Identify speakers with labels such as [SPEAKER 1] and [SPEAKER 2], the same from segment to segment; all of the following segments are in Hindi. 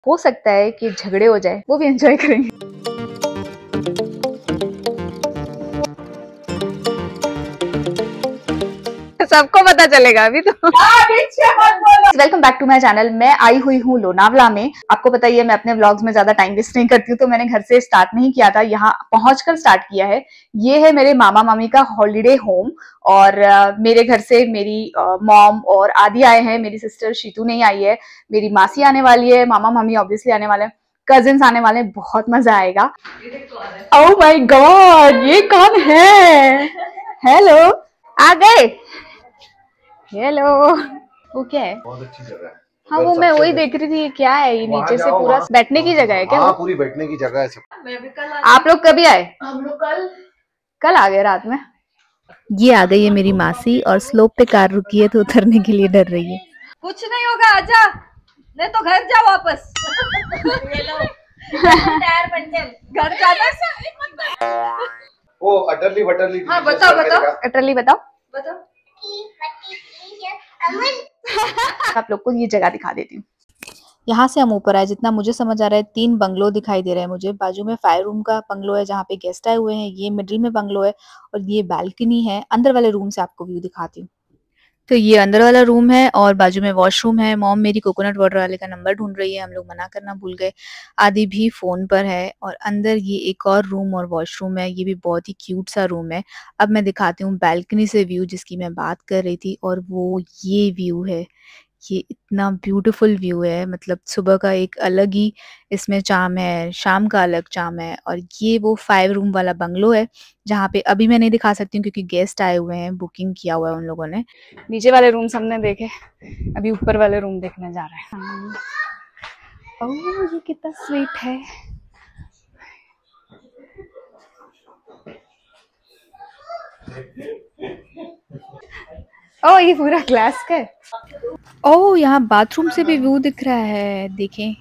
[SPEAKER 1] हो सकता है कि झगड़े हो जाए, वो भी एंजॉय करेंगे। सबको पता चलेगा अभी तो। Welcome back to my channel. मैं आई हुई हूँ लोनावला में। आपको पता ही है मैं अपने व्लॉग्स में ज्यादा टाइम वेस्ट नहीं करती हूँ, तो मैंने घर से स्टार्ट नहीं किया था, यहाँ पहुंचकर स्टार्ट किया है। ये है मेरे मामा मामी का हॉलिडे होम और मेरे घर से मेरी मॉम और आदि आए हैं। मेरी सिस्टर शीतू नहीं आई है, मेरी मासी आने वाली है, मामा मामी ऑब्वियसली आने वाले हैं, कजिन्स आने वाले हैं, बहुत मजा आएगा। ओह माय गॉड, ये कौन है? हेलो, आ गए? हेलो, वो क्या है?
[SPEAKER 2] बहुत अच्छी जगह है।
[SPEAKER 1] हाँ वो मैं वही देख रही थी, क्या है ये? नीचे से पूरा बैठने की जगह है क्या?
[SPEAKER 2] हाँ पूरी बैठने की जगह है सब।
[SPEAKER 1] आप लोग कभी आए? हम लोग कल आ गए रात में।
[SPEAKER 3] ये आ गई है मेरी मासी और स्लोप पे कार रुकी है तो उतरने के लिए डर रही है।
[SPEAKER 4] कुछ नहीं होगा, आजा, नहीं तो घर जा वापस। ये लो टायर पंचर, घर जाना।
[SPEAKER 2] Oh utterly butterly.
[SPEAKER 4] हाँ बताओ
[SPEAKER 1] अटरली बताओ। आप लोग को ये जगह दिखा देती हूँ।
[SPEAKER 3] यहाँ से हम ऊपर आए, जितना मुझे समझ आ रहा है 3 बंगलो दिखाई दे रहे हैं मुझे। बाजू में 5 रूम का बंगलो है जहाँ पे गेस्ट आए हुए हैं, ये मिडिल में बंगलो है और ये बालकनी है। अंदर वाले रूम से आपको व्यू दिखाती हूँ। तो ये अंदर वाला रूम है और बाजू में वॉशरूम है। मॉम मेरी कोकोनट वाटर वाले का नंबर ढूंढ रही है, हम लोग मना करना भूल गए। आदि भी फोन पर है और अंदर ये एक और रूम और वॉशरूम है, ये भी बहुत ही क्यूट सा रूम है। अब मैं दिखाती हूँ बालकनी से व्यू जिसकी मैं बात कर रही थी, और वो ये व्यू है। ये इतना ब्यूटीफुल व्यू है, मतलब सुबह का एक अलग ही इसमें चार्म है, शाम का अलग चार्म है। और ये वो 5 रूम वाला बंगलो है जहाँ पे अभी मैं नहीं दिखा सकती हूँ क्योंकि गेस्ट आए हुए हैं, बुकिंग किया हुआ है उन लोगों ने।
[SPEAKER 1] नीचे वाले रूम हमने देखे, अभी ऊपर वाले रूम देखने जा रहे हैं। ओह ये कितना स्वीट है। ओह ये पूरा ग्लास का है।
[SPEAKER 3] ओह यहाँ बाथरूम से भी व्यू दिख रहा है, देखें।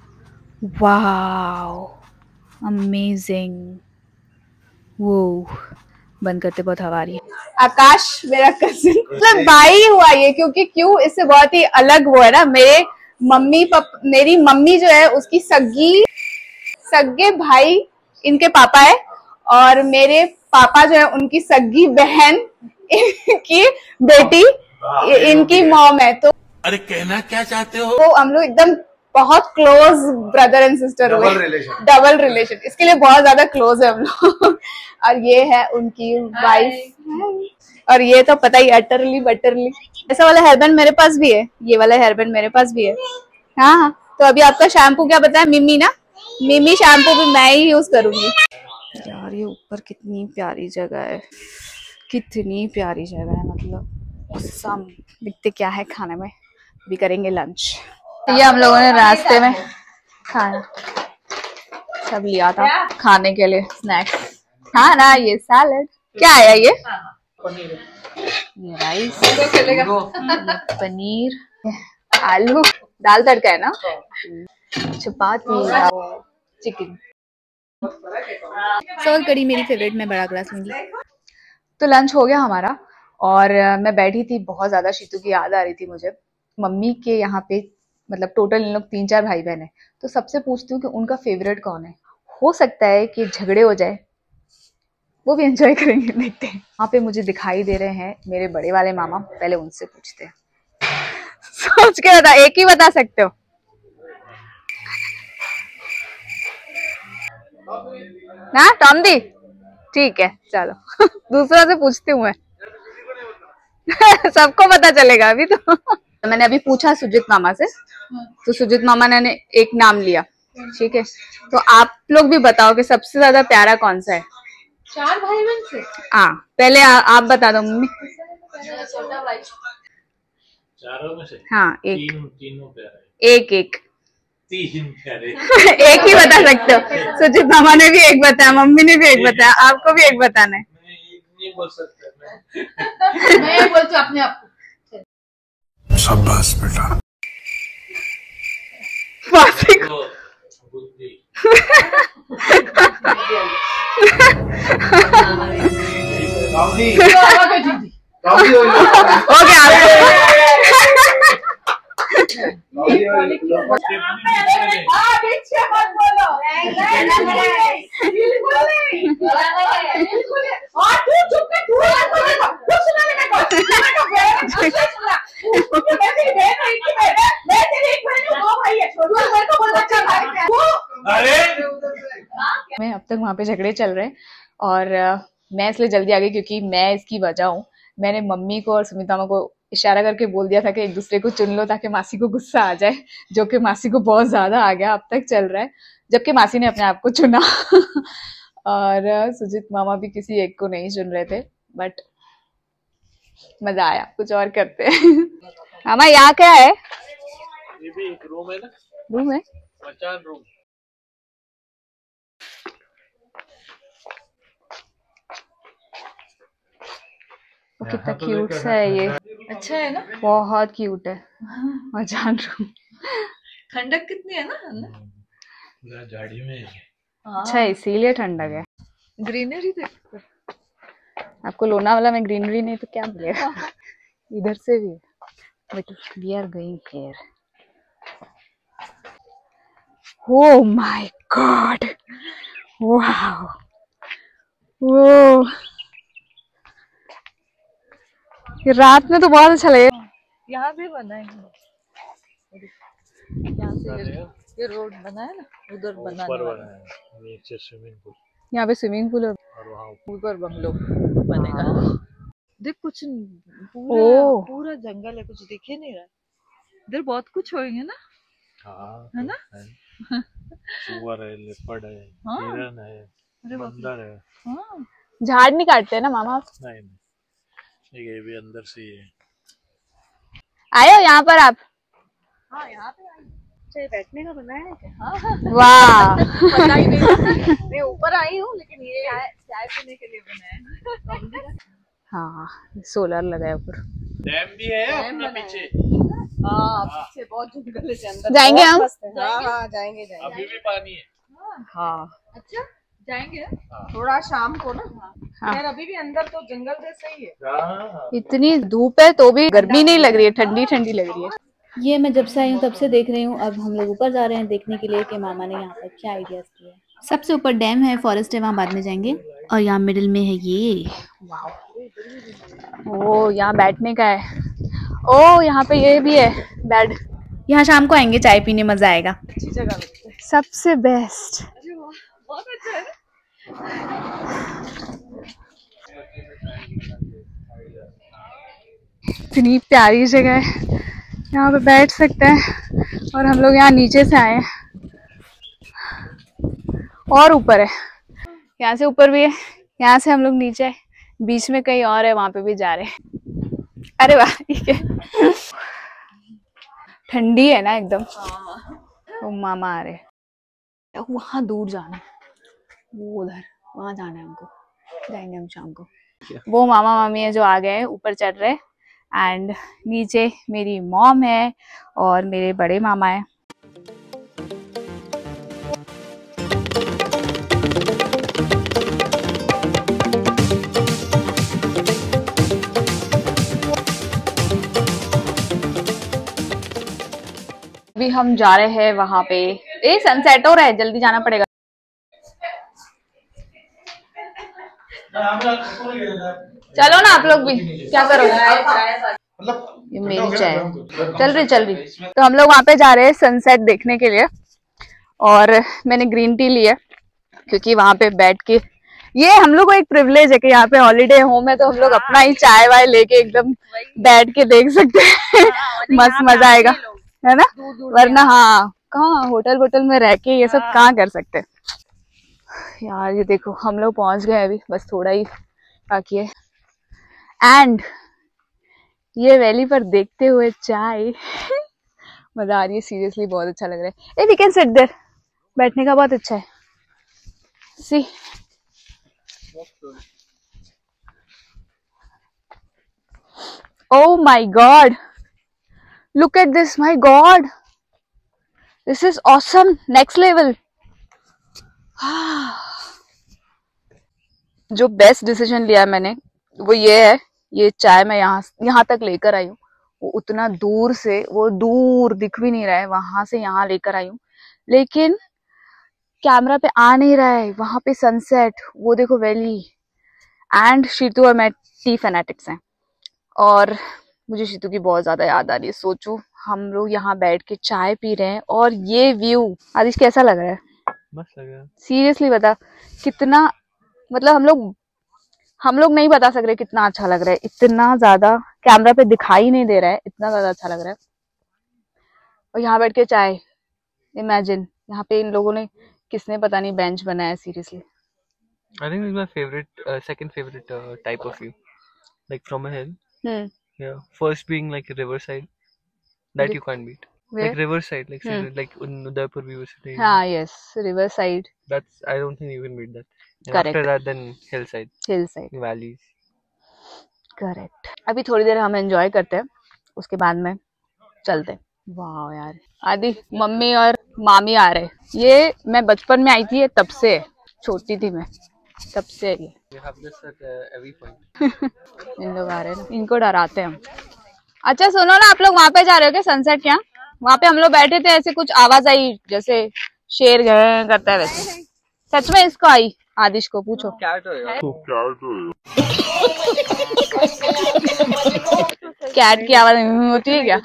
[SPEAKER 3] Wow amazing. वो बंद करते बहुत हवा आ रही है।
[SPEAKER 1] आकाश मेरा कजिन, मतलब भाई हुआ ये, क्योंकि क्यों इससे बहुत ही अलग वो है ना। मेरी मम्मी जो है उसकी सगे भाई इनके पापा है, और मेरे पापा जो है उनकी सगी बहन की बेटी इनकी मॉम है। तो
[SPEAKER 5] अरे कहना क्या चाहते हो?
[SPEAKER 1] तो हम लोग एकदम बहुत क्लोज ब्रदर एंड सिस्टर हुए, डबल रिलेशन, इसके लिए बहुत ज्यादा क्लोज है हम लोग। और ये है उनकी वाइफ, और ये तो पता ही अटरली बटरली। ऐसा वाला हेयरबैंड मेरे पास भी है, ये वाला हेयरबैंड मेरे पास भी है। हाँ तो अभी आपका शैम्पू क्या बताया? मिमी ना, मिमी शैम्पू भी मैं ही यूज करूंगी। यार ये ऊपर कितनी प्यारी जगह है, कितनी प्यारी जगह है, मतलब सब दिखते क्या है खाने में। भी करेंगे लंच। ये हम लोगों ने रास्ते में खाना सब लिया था खाने के लिए, स्नैक्स। हाँ ना, ये सैलड क्या आया, ये राइस, पनीर, आलू, दाल तड़का है ना, चपाती, चिकन।
[SPEAKER 3] सोल कड़ी मेरी फेवरेट, मैं बड़ा ग्लास लूंगी।
[SPEAKER 1] तो लंच हो गया हमारा और मैं बैठी थी, बहुत ज्यादा शीतू की याद आ रही थी मुझे। मम्मी के यहाँ पे मतलब टोटल इन लोग 3-4 भाई बहन है, तो सबसे पूछती हूँ कि उनका फेवरेट कौन है। हो सकता है कि झगड़े हो जाए, वो भी एंजॉय करेंगे, देखते हैं। वहाँ पे मुझे दिखाई दे रहे हैं मेरे बड़े वाले मामा, पहले उनसे पूछते हैं। सोच के बता, एक ही बता सकते हो। ना टॉम दी, ठीक है चलो। दूसरा से पूछती हूँ मैं। सबको पता चलेगा अभी तो। मैंने अभी पूछा सुजीत मामा से, तो सुजीत मामा ने एक नाम लिया, ठीक है। तो आप लोग भी बताओ कि सबसे ज्यादा प्यारा कौन सा है?
[SPEAKER 4] 4 भाई बहन से?
[SPEAKER 1] हाँ पहले आप बता दो मम्मी।
[SPEAKER 4] छोटा भाई।
[SPEAKER 5] चारों में से?
[SPEAKER 1] हाँ
[SPEAKER 5] तीनों प्यारे।
[SPEAKER 1] एक
[SPEAKER 5] 3 प्यारे।
[SPEAKER 1] एक ही बता सकते हो। सुजीत मामा ने भी एक बताया, मम्मी ने भी एक बताया, आपको भी एक बताना है।
[SPEAKER 5] मैं एक नहीं बोल सकता।
[SPEAKER 4] मैं बोलती हूँ अपने आप को।
[SPEAKER 2] शाबाश बेटा।
[SPEAKER 5] बुद्धि।
[SPEAKER 1] हो गया।
[SPEAKER 4] पीछे मत बोलो, बिल्कुल नहीं। और तू चुप कर, तू कुछ सुना नहीं मेरे को। मैं तेरी बहन नहीं थी, मैं तेरी एक बहन हूँ, दो भाई है, छोटू मेरे को बहुत अच्छा भाई है।
[SPEAKER 3] में अब तक वहाँ पे झगड़े चल रहे हैं और मैं इसलिए जल्दी आ गई क्योंकि मैं इसकी वजह हूँ। मैंने मम्मी को और सुमिता माँ को इशारा करके बोल दिया था कि एक दूसरे को चुन लो ताकि मासी को गुस्सा आ जाए, जो कि मासी को बहुत ज्यादा आ गया, अब तक चल रहा है, जबकि मासी ने अपने आप को चुना। और सुजीत मामा भी किसी एक को नहीं चुन रहे थे, बट मजा आया। कुछ और करते हैं। मामा यहाँ क्या है?
[SPEAKER 5] ये भी एक रूम है ना,
[SPEAKER 3] रूम है,
[SPEAKER 5] मचान रूम।
[SPEAKER 3] कितना क्यूट सा है ये।
[SPEAKER 4] अच्छा है ना,
[SPEAKER 3] बहुत क्यूट है। मचान रूम।
[SPEAKER 4] ठंडक कितनी है ना।
[SPEAKER 5] पूरा झाड़ी में है।
[SPEAKER 3] अच्छा इसीलिए ठंडक है।
[SPEAKER 4] ग्रीनरी देखो,
[SPEAKER 3] आपको लोनावाला में ग्रीनरी नहीं तो क्या मिलेगा? इधर से भी। But we are going here. Oh my god, wow, वो ये रात में तो बहुत अच्छा लगेगा।
[SPEAKER 4] यहाँ भी बना है, यहाँ से ये रोड बना है ना, उधर बना
[SPEAKER 5] है नीचे स्विमिंग पूल,
[SPEAKER 3] यहाँ पे स्विमिंग पूल है
[SPEAKER 5] और वहाँ
[SPEAKER 4] ऊपर बंगलो बनेगा। देख कुछ पूरा
[SPEAKER 3] ओह।
[SPEAKER 4] पूरा जंगल है, कुछ दिख ही नहीं रहा। इधर बहुत कुछ होंगे ना, है ना?
[SPEAKER 5] सुअर है, लेपर्ड है,
[SPEAKER 4] हाँ।
[SPEAKER 5] हिरन है, बंदर है।
[SPEAKER 4] हाँ,
[SPEAKER 3] झाड़ नहीं काटते ना मामा?
[SPEAKER 5] नहीं, ये भी अंदर से ही है।
[SPEAKER 3] आए हो यहाँ पर आप?
[SPEAKER 4] हाँ यहाँ पे चाहे बैठने का बनाया है क्या? हाँ
[SPEAKER 3] वाह।
[SPEAKER 4] पता ही नहीं, मैं ऊपर आई हूँ, लेकिन ये चाय पीने के लिए बनाया है।
[SPEAKER 3] हाँ सोलर लगा है ऊपर।
[SPEAKER 5] डैम भी है अपना पीछे।
[SPEAKER 4] हाँ पीछे बहुत जंगल है, अंदर
[SPEAKER 3] जाएंगे हम?
[SPEAKER 4] हाँ जाएंगे जाएंगे।
[SPEAKER 5] अभी भी पानी है।
[SPEAKER 3] हाँ
[SPEAKER 4] अच्छा जाएंगे थोड़ा शाम को ना।
[SPEAKER 3] हाँ।
[SPEAKER 4] यार अभी भी अंदर तो जंगल जैसा ही है।
[SPEAKER 5] हाँ।
[SPEAKER 3] इतनी धूप है तो भी गर्मी नहीं लग रही है, ठंडी ठंडी लग रही है।
[SPEAKER 6] ये मैं जब से आई हूँ तब से देख रही हूँ। अब हम लोग ऊपर जा रहे हैं देखने के लिए कि मामा ने यहाँ पर क्या आइडियाज किए हैं। सबसे ऊपर डैम है, फॉरेस्ट है, वहाँ बाद में जाएंगे। और यहाँ मिडिल में है ये।
[SPEAKER 3] ओ यहाँ बैठने का है। ओ यहाँ पे ये भी है बेड।
[SPEAKER 6] यहाँ शाम को आएंगे, चाय पीने मजा आएगा।
[SPEAKER 4] अच्छी जगह लगती है।
[SPEAKER 3] सबसे बेस्ट।
[SPEAKER 4] अरे वाह बहुत अच्छा है ना।
[SPEAKER 3] इतनी प्यारी जगह है, यहाँ पे बैठ सकते हैं। और हम लोग यहाँ नीचे से आए हैं और ऊपर है, यहाँ से ऊपर भी है, यहाँ से हम लोग नीचे है, बीच में कहीं और है, वहां पे भी जा रहे हैं। अरे वाह ठीक है। ठंडी है ना एकदम। तो मामा आ रहे, वहां दूर जाना है, वो उधर वहां जाना है हमको, जाएंगे हम शाम को। वो मामा मामी है जो आ गए हैं, ऊपर चढ़ रहे, एंड नीचे मेरी मॉम है और मेरे बड़े मामा है। अभी हम जा रहे हैं वहां पे, सनसेट हो रहा है, जल्दी जाना पड़ेगा। चलो ना आप लोग भी, क्या करोगे? ये मेरी चाय चल रही। तो हम लोग वहां पे जा रहे हैं सनसेट देखने के लिए, और मैंने ग्रीन टी ली है क्योंकि वहां पे बैठ के, ये हम लोग को एक प्रिविलेज है कि यहाँ पे हॉलीडे होम है, तो हम लोग अपना ही चाय वाय लेके एकदम बैठ के देख सकते हैं। मस्त मजा आएगा, है ना? वरना हाँ कहाँ होटल में रह के ये सब कहाँ कर सकते हैं यार। ये देखो हम लोग पहुंच गए अभी, बस थोड़ा ही बाकी है। एंड ये वैली पर देखते हुए चाय मजा आ रही है, सीरियसली बहुत अच्छा लग रहा है। वी कैन सिट देयर, बैठने का बहुत अच्छा है। See oh my god, look at this, my god, this is awesome, next level। जो बेस्ट डिसीजन लिया मैंने वो ये है, ये चाय मैं यहाँ तक लेकर आई हूँ। वो उतना दूर से, वो दूर दिख भी नहीं रहा है, वहां से यहाँ लेकर आई हूँ। लेकिन
[SPEAKER 1] कैमरा पे आ नहीं रहा है। वहां पे सनसेट, वो देखो वैली। एंड शीतू और मैं टी फैनेटिक्स हैं और मुझे शीतू की बहुत ज्यादा याद आ रही है। सोचो हम लोग यहाँ बैठ के चाय पी रहे हैं और ये व्यू। आदिश कैसा लग रहा है?
[SPEAKER 5] मस्त लग रहा है।
[SPEAKER 1] सीरियसली बता कितना, मतलब हम लोग नहीं बता सक रहे कितना अच्छा लग रहा है। इतना ज्यादा कैमरा पे दिखाई नहीं दे रहा है, इतना ज्यादा अच्छा लग रहा है। और यहाँ बैठ के चाय, इमेजिन यहाँ पे इन लोगों ने किसने पता नहीं बेंच बनाया। Seriously
[SPEAKER 7] I think this is my favorite, second favorite type of view, like from a hill. Yeah, first being like riverside, that you can't beat.
[SPEAKER 1] Where?
[SPEAKER 7] Like riverside, like like in Udaipur we were sitting.
[SPEAKER 1] हाँ, yes, river side.
[SPEAKER 7] That's, I don't think you can beat that. And
[SPEAKER 1] Correct.
[SPEAKER 7] after that, then hillside,
[SPEAKER 1] Hillside.
[SPEAKER 7] valleys.
[SPEAKER 1] Correct. अभी थोड़ी देर हम एंजॉय करते हैं, उसके बाद में चलते हैं। वाह यार, आदि मम्मी और मामी आ रहे। ये मैं बचपन में आई थी, तब से छोटी थी मैं, तब से ये।
[SPEAKER 7] You have this at every point.
[SPEAKER 1] इन लोग आ रहे हैं, इनको डराते हैं हम। अच्छा सुनो ना, आप लोग वहाँ पे जा रहे हो क्या सनसेट? क्या वहाँ पे हम लोग बैठे थे, ऐसे कुछ आवाज आई जैसे शेर करता है वैसे। सच में इसको आई? आदिश को पूछो।
[SPEAKER 7] Cat
[SPEAKER 1] कैट की आवाज होती है क्या?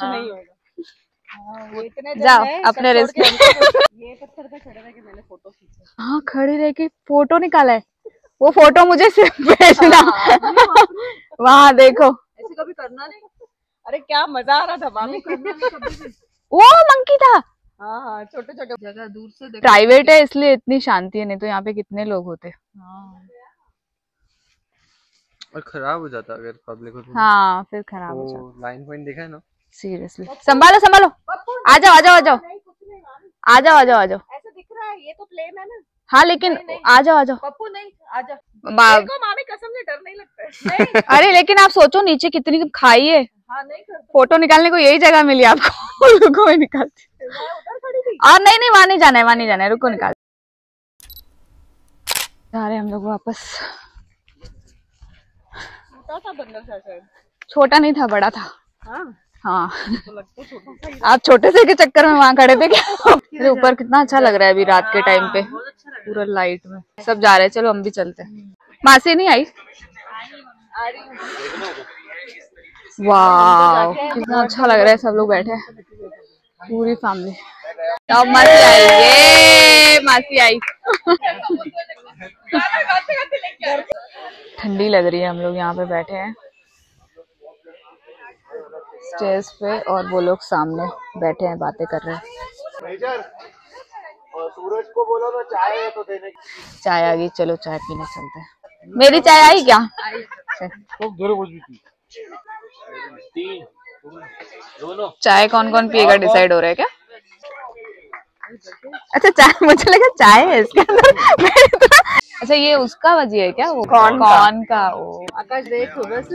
[SPEAKER 1] जाओ अपने रिस्क।
[SPEAKER 4] ये पत्थर पे खड़े रह के मैंने फोटो खींचे।
[SPEAKER 1] हाँ, खड़े रह के फोटो निकाला है। वो फोटो मुझे सिर्फ भेजना। वहाँ देखो,
[SPEAKER 4] ऐसे कभी करना नहीं। अरे क्या मजा आ रहा था मामी, करना नहीं कभी भी।
[SPEAKER 1] वो मंकी था।
[SPEAKER 4] हाँ, छोटे छोटे जगह दूर से देखो।
[SPEAKER 1] प्राइवेट है इसलिए इतनी शांति है, नहीं तो यहाँ पे कितने लोग होते।
[SPEAKER 7] और खराब हो जाता अगर पब्लिक हो तो।
[SPEAKER 1] हाँ, फिर खराब हो जाता।
[SPEAKER 7] लाइन पॉइंट देखा है ना?
[SPEAKER 1] सीरियसली संभालो संभालो। आ जाओ आ जाओ आ जाओ आ जाओ आ जाओ आ जाओ।
[SPEAKER 4] ऐसा दिख रहा है, ये तो प्लेन है ना।
[SPEAKER 1] हाँ लेकिन आ जाओ आ जाओ।
[SPEAKER 4] पप्पू नहीं, आजा। देखो मामी कसम से डर नहीं लगता है। नहीं।
[SPEAKER 1] अरे लेकिन आप सोचो नीचे कितनी खाई है।
[SPEAKER 4] हाँ, नहीं करते।
[SPEAKER 1] फोटो निकालने को यही जगह मिली आपको। रुको मैं निकालती।
[SPEAKER 4] उधर खड़ी थी।
[SPEAKER 1] नहीं नहीं, वहां नहीं जाना है, वहां नहीं जाना है, रुको निकाल। जा रहे हम लोग वापस।
[SPEAKER 4] छोटा सा बंदर था शायद।
[SPEAKER 1] छोटा नहीं था, बड़ा था। हाँ
[SPEAKER 4] तो लगता छोटा सा ही।
[SPEAKER 1] आप छोटे से के चक्कर में वहां खड़े थे क्या? अरे ऊपर कितना अच्छा लग रहा है अभी रात के टाइम पे, पूरा लाइट में सब जा रहे हैं। चलो हम भी चलते हैं। मासी नहीं आई? वाह कितना अच्छा लग रहा है, सब लोग बैठे हैं पूरी फैमिली। अब मासी आई, ये मासी आई। ठंडी लग रही है, हम लोग यहाँ पे बैठे हैं स्टेज पे और वो लोग सामने बैठे हैं, बातें कर रहे हैं।
[SPEAKER 2] और सूरज को बोलो ना चाय है तो देने की।
[SPEAKER 1] चाय आ गई, चलो चाय पीने चलते हैं। मेरी चाय आई क्या? चाय कौन कौन पिएगा डिसाइड हो रहा है क्या? अच्छा चाय, मुझे लगा चाय है इसके अंदर। अच्छा ये उसका वजी है क्या? वो कौन का? वो
[SPEAKER 4] आकाश देखो बस।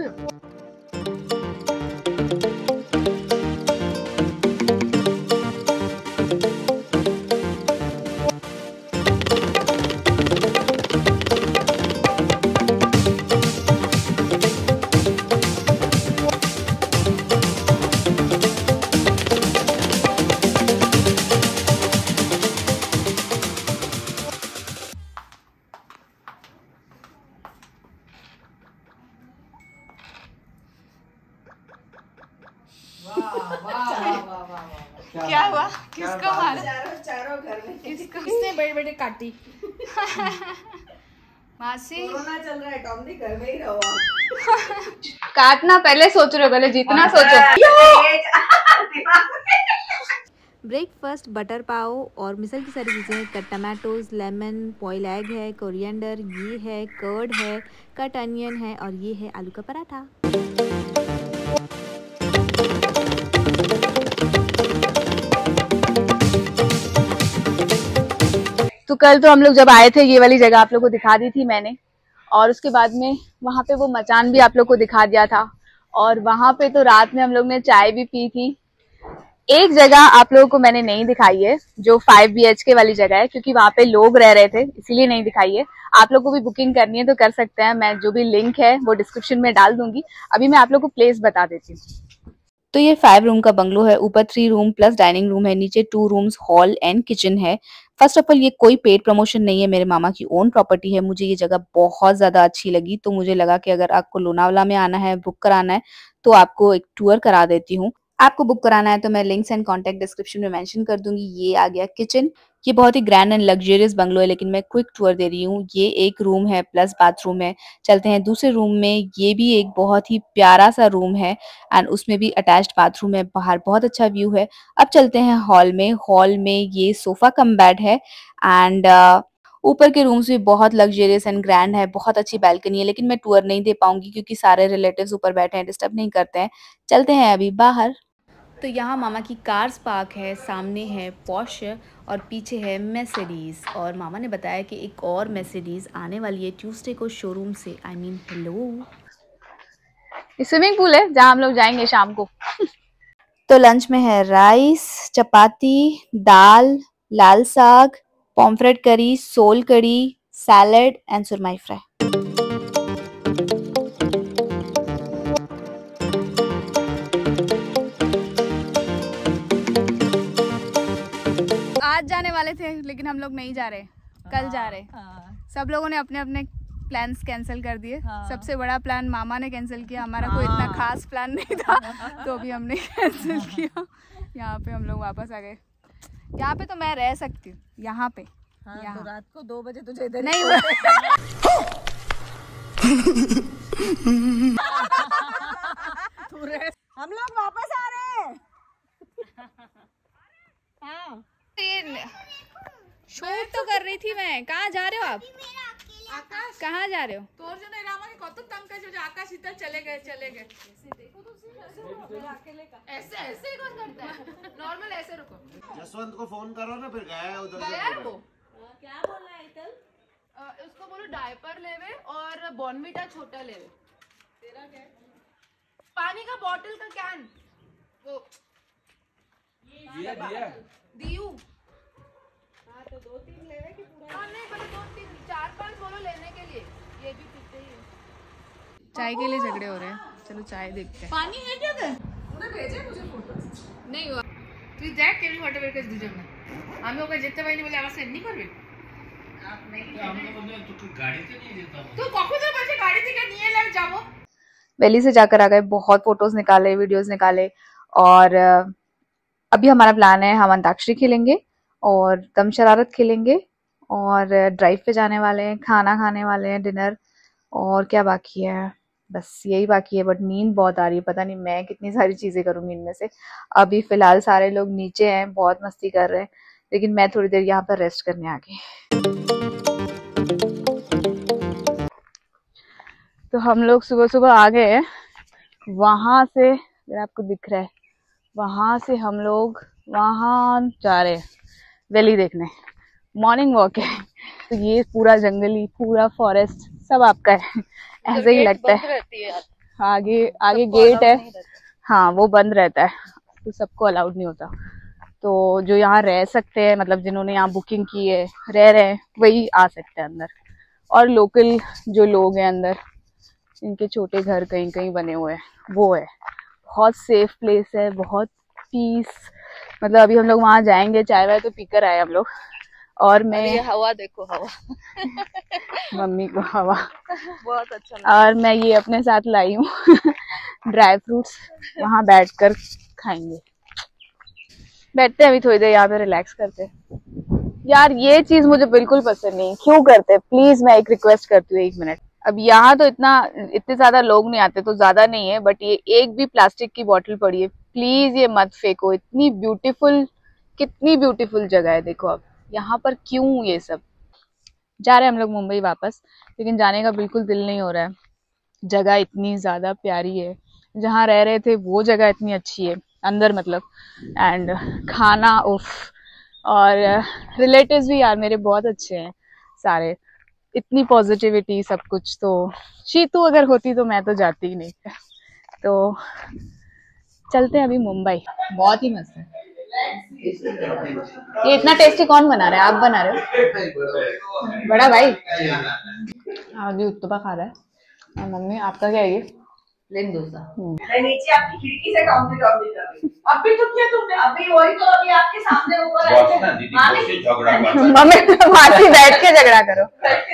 [SPEAKER 1] क्या हुआ? किसको मारा?
[SPEAKER 4] चारों घर में
[SPEAKER 1] किसने बड़े बड़े काटी? मासी
[SPEAKER 4] कोरोना चल रहा है, टॉमनी घर में ही रहो।
[SPEAKER 1] काटना पहले सोच रहे हो, पहले जीतना सोचो।
[SPEAKER 6] ब्रेकफास्ट बटर पाव और मिसल की सारी चीज़ें, cut tomatoes, lemon, boil egg है, कोरिएंडर, ये है कर्ड है, कट अनियन है और ये है आलू का पराठा।
[SPEAKER 1] तो कल तो हम लोग जब आए थे ये वाली जगह आप लोग को दिखा दी थी मैंने, और उसके बाद में वहाँ पे वो मचान भी आप लोग को दिखा दिया था। और वहाँ पे तो रात में हम लोग ने चाय भी पी थी। एक जगह आप लोगों को मैंने नहीं दिखाई है, जो 5 BHK वाली जगह है, क्योंकि वहाँ पे लोग रह रहे थे इसीलिए नहीं दिखाई है। आप लोग को भी बुकिंग करनी है तो कर सकते हैं, मैं जो भी लिंक है वो डिस्क्रिप्शन में डाल दूंगी। अभी मैं आप लोग को प्लेस बता देती हूँ।
[SPEAKER 3] तो ये 5 रूम का बंगलो है। ऊपर 3 रूम प्लस डाइनिंग रूम है, नीचे 2 रूम्स, हॉल एंड किचन है। फर्स्ट ऑफ ऑल ये कोई पेड प्रमोशन नहीं है, मेरे मामा की ओन प्रॉपर्टी है। मुझे ये जगह बहुत ज़्यादा अच्छी लगी, तो मुझे लगा कि अगर आपको लोनावला में आना है, बुक कराना है, तो आपको एक टूर करा देती हूँ। आपको बुक कराना है तो मैं लिंक्स एंड कॉन्टैक्ट डिस्क्रिप्शन में मेंशन कर दूंगी। ये आ गया किचन। ये बहुत ही ग्रैंड एंड लग्जरियस बंगलो है, लेकिन मैं क्विक टूर दे रही हूँ। ये एक रूम है प्लस बाथरूम है। चलते हैं दूसरे रूम में। ये भी एक बहुत ही प्यारा सा रूम है एंड उसमें भी अटैच्ड बाथरूम है। बाहर बहुत अच्छा व्यू है। अब चलते हैं हॉल में। हॉल में ये सोफा कम बेड है एंड ऊपर के रूम्स भी बहुत लग्जरियस एंड ग्रैंड है। बहुत अच्छी बैल्कनी है, लेकिन मैं टूर नहीं दे पाऊंगी क्योंकि सारे रिलेटिव्स ऊपर बैठे हैं, डिस्टर्ब नहीं करते हैं। चलते हैं अभी बाहर। तो यहाँ मामा की कार्स पार्क है, सामने है पॉश और पीछे है मेर्सिडीज। और मामा ने बताया कि एक और मेर्सिडीज आने वाली है ट्यूसडे को शोरूम से। I mean hello,
[SPEAKER 1] swimming pool है जहाँ हम लोग जाएंगे शाम को।
[SPEAKER 3] तो लंच में है राइस, चपाती, दाल, लाल साग, पॉम्फ्रेट करी, सोल करी, सैलेड एंड सुरमई फ्राई।
[SPEAKER 1] आज जाने वाले थे लेकिन हम लोग नहीं जा रहे, कल जा रहे। सब लोगों ने अपने अपने प्लान्स कैंसिल कर दिए। सबसे बड़ा प्लान मामा ने कैंसिल किया, हमारा कोई इतना खास प्लान नहीं था तो अभी हमने कैंसिल किया। यहाँ पे हम लोग वापस आ गए। यहाँ पे तो मैं रह सकती हूँ, यहाँ पे। यहाँ
[SPEAKER 4] तो रात को 2 बजे तुझे इधर
[SPEAKER 1] नहीं
[SPEAKER 4] हम लोग वापस आ रहे हैं।
[SPEAKER 1] शूट तो कर रही थी मैं। कहाँ जा रहे हो आप? कहाँ जा रहे हो?
[SPEAKER 4] आकाश इधर चले गए ऐसे ऐसे कौन करता है? नॉर्मल ऐसे रुको।
[SPEAKER 2] जसवंत को फोन करो ना, फिर गया उधर से।
[SPEAKER 4] क्या बोल रहा है इतल? उसको बोलो डायपर लेवे और बॉर्नविटा छोटा लेवे। तेरा क्या है? पानी का बॉटल का कैन वो दियू। हाँ तो 2-3 लेवे कि पूरा? हाँ नहीं, बड़े 2-3 4-5 बोलो लेने के लिए। ये भी पीते ही है।
[SPEAKER 1] चाय के लिए झगड़े हो रहे हैं। चलो चाय देखते हैं।
[SPEAKER 4] पानी है क्या उधर? उन्हें भेजे मुझे फोटो नहीं हुआ। তুই দেখ কেমন ফটো বের করে দুজন না। আমি ওকে যেতে পারিনি বলে আমার সেন্ড नहीं করবে। आप नहीं আমি তো বললাম তো গাড়িতে নিয়ে যেতাম। তো কখন তো বলছে গাড়ি থেকে নিয়ে এলে যাবো।
[SPEAKER 3] दिल्ली से जाकर आ गए, बहुत फोटोज निकाले, वीडियोस निकाले और अभी हमारा प्लान है हम अंताक्षरी खेलेंगे और दम शरारत खेलेंगे और ड्राइव पे जाने वाले हैं, खाना खाने वाले हैं, डिनर। और क्या बाकी है? बस यही बाकी है। बट नींद बहुत आ रही है, पता नहीं मैं कितनी सारी चीजें करूंगी इनमें से। अभी फिलहाल सारे लोग नीचे हैं, बहुत मस्ती कर रहे हैं, लेकिन मैं थोड़ी देर यहाँ पर रेस्ट करने आ गई। तो हम लोग सुबह सुबह आ गए हैं। वहां से अगर आपको दिख रहा है, वहां से हम लोग वहां जा रहे हैं वैली देखने। मॉर्निंग वॉक है। तो ये पूरा जंगली, पूरा फॉरेस्ट सब आपका है, ऐसे ही लगता है। आगे आगे गेट है, हाँ वो बंद रहता है, तो सबको अलाउड नहीं होता। तो जो यहाँ रह सकते हैं, मतलब जिन्होंने यहाँ बुकिंग की है, रह रहे हैं, वही आ सकते हैं अंदर। और लोकल जो लोग हैं अंदर, इनके छोटे घर कहीं कहीं बने हुए हैं, वो है। बहुत सेफ प्लेस है, बहुत पीस। मतलब अभी हम लोग वहाँ जाएंगे, चाय वाय तो पीकर आए हम लोग। और मैं
[SPEAKER 4] ये हवा देखो, हवा
[SPEAKER 3] मम्मी को हवा
[SPEAKER 4] बहुत अच्छा।
[SPEAKER 3] और मैं ये अपने साथ लाई हूँ ड्राई फ्रूट्स। वहाँ बैठकर खाएंगे। बैठते हैं अभी थोड़ी देर यहाँ पे, रिलैक्स करते हैं। यार ये चीज मुझे बिल्कुल पसंद नहीं, क्यों करते? प्लीज मैं एक रिक्वेस्ट करती हूँ, 1 मिनट। अब यहाँ तो इतने ज्यादा लोग नहीं आते, तो ज्यादा नहीं है, बट ये एक भी प्लास्टिक की बोतल पड़ी है, प्लीज ये मत फेंको। इतनी ब्यूटीफुल, कितनी ब्यूटीफुल जगह है, देखो अब यहाँ पर क्यों ये सब। जा रहे हैं हम लोग मुंबई वापस, लेकिन जाने का बिल्कुल दिल नहीं हो रहा है। जगह इतनी ज्यादा प्यारी है, जहाँ रह रहे थे वो जगह इतनी अच्छी है अंदर, मतलब एंड खाना उफ। और रिलेटिव्स भी यार मेरे बहुत अच्छे हैं सारे, इतनी पॉजिटिविटी सब कुछ। तो शीतू अगर होती तो मैं तो जाती ही नहीं। तो चलते हैं अभी मुंबई। बहुत ही मस्त है। ये इतना टेस्टी कौन बना रहा है? आप बना रहे हो? बड़ा भाई अभी उत्तपा खा रहा है। और मम्मी आपका क्या है?
[SPEAKER 4] प्लेन डोसा।
[SPEAKER 1] नीचे आपकी खिड़की से काउंटर कर रही।
[SPEAKER 4] अभी तो किया तुमने?
[SPEAKER 1] अभी वही तो अभी आपके सामने ऊपर
[SPEAKER 2] मम्मी
[SPEAKER 1] मासी बैठ के झगड़ा करो।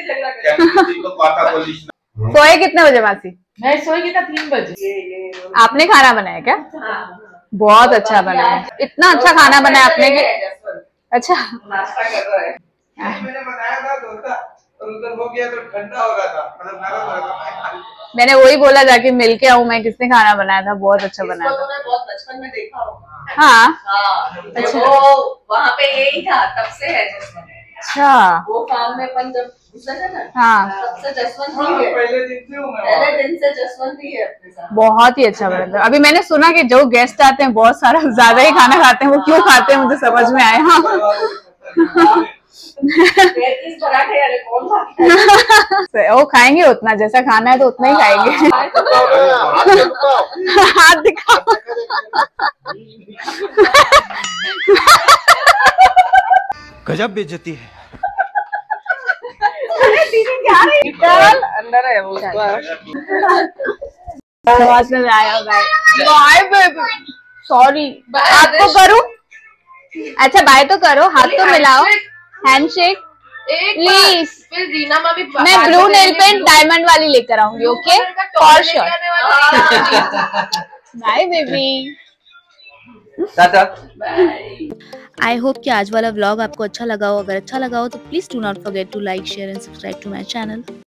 [SPEAKER 1] सोए कितने बजे मासी?
[SPEAKER 4] मैं सोएगी था 3 बजे।
[SPEAKER 1] आपने खाना बनाया क्या? बहुत अच्छा बनाया। इतना अच्छा खाना बनाया आपने कि अच्छा
[SPEAKER 2] नाश्ता कर रहा है। मैंने बनाया था डोसा और उधर हो गया तो ठंडा हो रहा था, मतलब नरम हो रहा था।
[SPEAKER 1] मैंने वही बोला जाके मिल के आऊँ मैं, किसने खाना बनाया था, बहुत अच्छा बनाया था।
[SPEAKER 4] मैं बहुत बचपन में देखा होगा।
[SPEAKER 1] हाँ
[SPEAKER 4] अच्छा, वो वहाँ पे यही था, तब से है जसवंत।
[SPEAKER 1] अच्छा,
[SPEAKER 4] वो फार्म में अपन जब घुसे थे ना,
[SPEAKER 1] हाँ
[SPEAKER 4] तब से जसवंत ही है।
[SPEAKER 2] पहले दिन से हूँ मैं,
[SPEAKER 4] पहले दिन से जसवंत ही है अपने साथ।
[SPEAKER 1] बहुत ही अच्छा बना था। अभी मैंने सुना कि जो गेस्ट आते हैं बहुत सारा ज्यादा ही खाना खाते हैं, वो क्यों खाते हैं मुझे समझ में आया। वो खाएंगे उतना, जैसा खाना है तो उतना ही खाएंगे। हाथ दिखाओ।
[SPEAKER 8] गजब बेइज्जती है।
[SPEAKER 1] अंदर है वो, समझ में आया। Bye baby, sorry. हाथ तो करूं? अच्छा बाय तो करो, हाथ तो मिलाओ, हैंडशेक प्लीज।
[SPEAKER 4] फिर रीना मामी
[SPEAKER 1] मैं ब्लू नेल पेंट डायमंड वाली लेकर आऊंगी, okay for sure. Bye baby,
[SPEAKER 2] tata.
[SPEAKER 6] I hope कि आज वाला व्लॉग आपको अच्छा लगा हो। अगर अच्छा लगा हो तो please do not forget to like, share and subscribe to my channel.